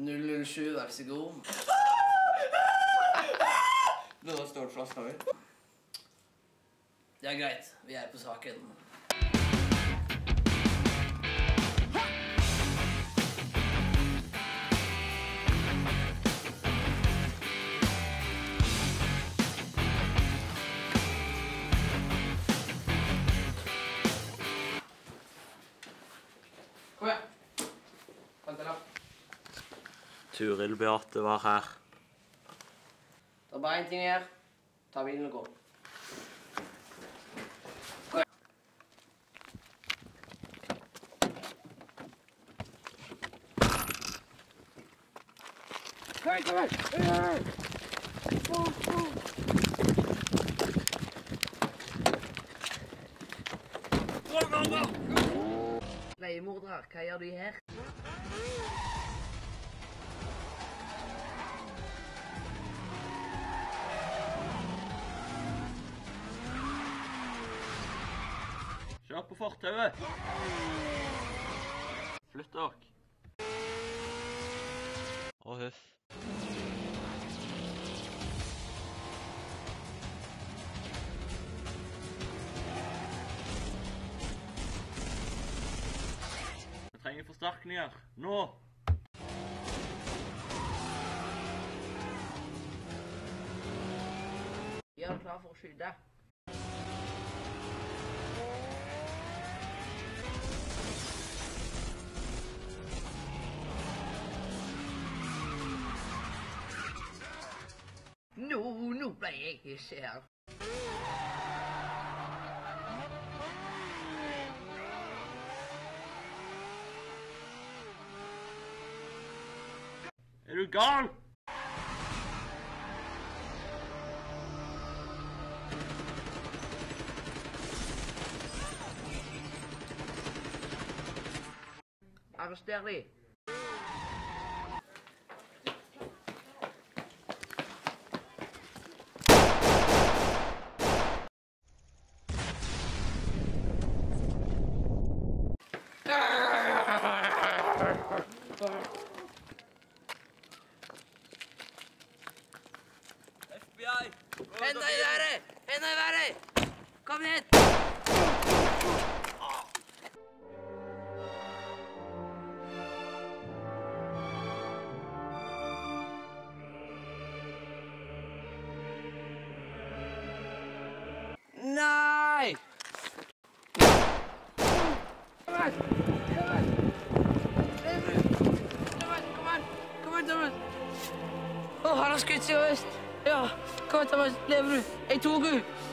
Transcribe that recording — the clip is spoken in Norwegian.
007, vær så god. Nå står flaska mi. Det er greit, vi er på saken. Kom igjen. Vent deg da. Turil Beate var her. Det er bare en ting å gjøre. Ta bilen og gå. Kom igjen. Kom igjen! Leiemordere, hva gjør de her? Kjør på fortauet. Flytt dere. Og huff. Vi trenger forsterkninger. Nå! Gjør deg klar for å skyte. Nå ble jeg hissig her. Er du gal? Arrester de. FBI! Henda i været! Henda i været! Kom hit! Nei! Kom an! Kom an, Thomas! Å, han har skutt seg øst! Ja, kom an, Thomas, lever du? Jeg tok henne!